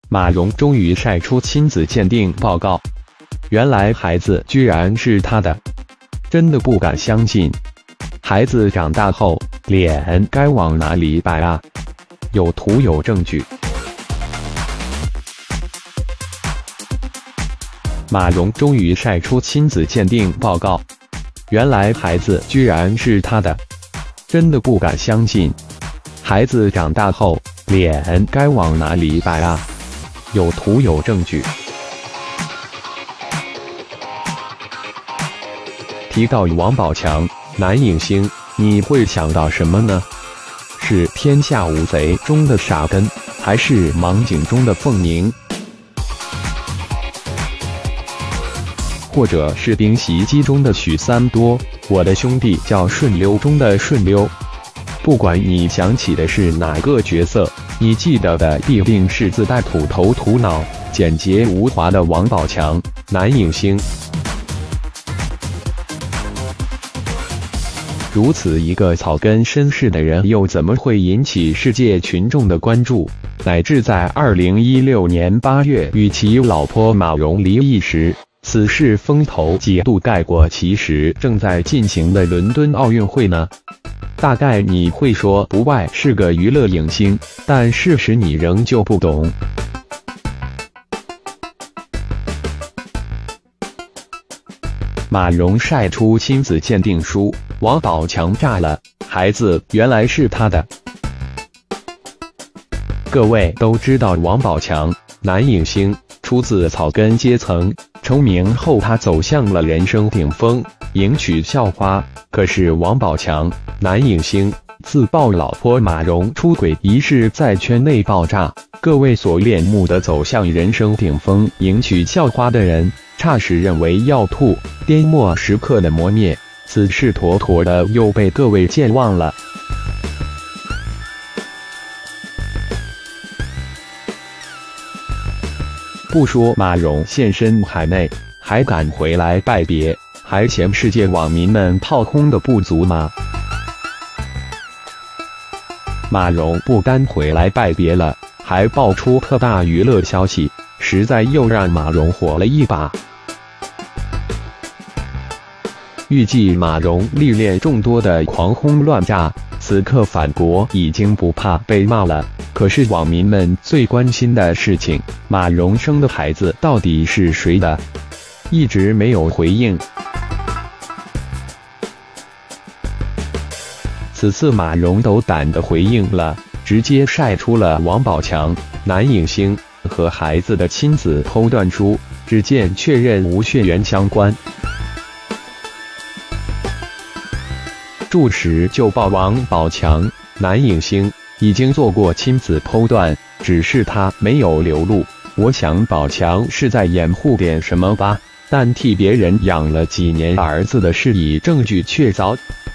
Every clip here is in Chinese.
马蓉终于晒出亲子鉴定报告，原来孩子居然是他的，真的不敢相信。孩子长大后，脸该往哪里摆啊？有图有证据。马蓉终于晒出亲子鉴定报告，原来孩子居然是他的，真的不敢相信。孩子长大后，脸该往哪里摆啊？有图有证据。提到王宝强，男影星，你会想到什么呢？是《天下无贼》中的傻根，还是《盲井》中的凤鸣，或者是《冰袭击》中的许三多，我的兄弟叫顺溜中的顺溜？不管你想起的是哪个角色，你记得的必定是自带土头土脑、简洁无华的王宝强，男影星。如此一个草根绅士的人，又怎么会引起世界群众的关注？乃至在2016年8月与其老婆马蓉离异时，此事风头几度盖过其实正在进行的伦敦奥运会呢？大概你会说不外是个娱乐影星，但事实你仍旧不懂。马蓉晒出亲子鉴定书，王宝强炸了，孩子原来是他的。各位都知道王宝强，男影星，出自草根阶层，成名后他走向了人生顶峰，迎娶校花。可是王宝强，男影星，自曝老婆马蓉出轨一事在圈内爆炸，各位所恋慕的走向人生顶峰、迎娶校花的人，差时认为要吐，颠末时刻的磨灭，此事妥妥的又被各位健忘了。不说马蓉现身海内，还敢回来拜别，还嫌世界网民们炮轰的不足吗？马蓉不单回来拜别了，还爆出特大娱乐消息，实在又让马蓉火了一把。预计马蓉历练众多的狂轰乱炸，此刻返国已经不怕被骂了。可是网民们最关心的事情，马蓉生的孩子到底是谁的，一直没有回应。此次马蓉斗胆地回应了，直接晒出了王宝强，男影星和孩子的亲子剖断书，只见确认无血缘相关。注时就曝王宝强，男影星已经做过亲子剖断，只是他没有流露。我想宝强是在掩护点什么吧，但替别人养了几年儿子的事以证据确凿。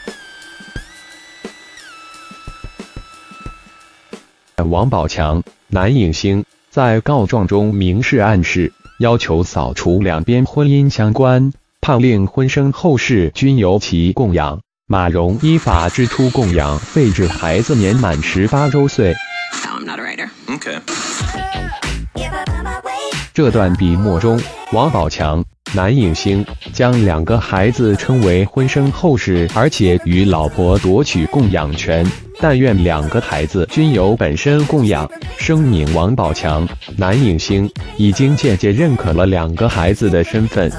王宝强，男影星，在告状中明示暗示，要求扫除两边婚姻相关，判令婚生后事均由其供养。马蓉依法支出供养费至孩子年满18周岁。这段笔墨中，王宝强，男影星，将两个孩子称为婚生后事，而且与老婆夺取供养权，但愿两个孩子均由本身供养。声明：王宝强，男影星，已经间接认可了两个孩子的身份。